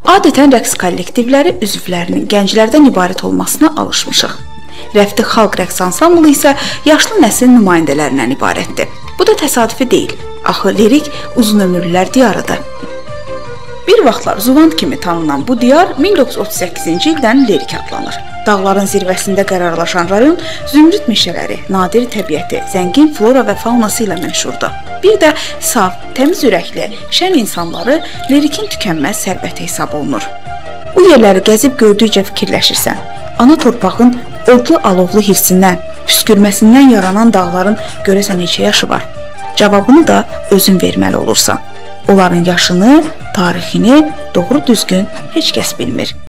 Adətən rəqs kollektivləri üzvlərinin gənclərdən ibarət olmasına alışmışıq. Rəfti xalq rəqs ansamblı isə yaşlı nəsil nümayəndələrindən ibarətdir. Bu da təsadüfi deyil. Axı lirik uzunömürlülər diyarıdır. Bir vaxtlar Zuvand kimi tanınan bu diyar 1938-ci ildən lirik adlanır. Dağların zirvəsində qərarlaşan rayon zümrüd meşələri, nadir təbiəti, zəngin flora və faunası ilə məşhurdur. Bir də saf, təmiz ürəkli, şən insanları lirikin tükənməz sərvəti hesab olunur. Bu yerləri gəzib gördükcə fikirləşirsən. Ana torpağın odlu alovlu hirsindən, püskürməsindən yaranan dağların görəsən neçə yaşı var? Cavabını da özün verməli olursan. Onların yaşını, tarixini doğru düzgün heç kəs bilmir.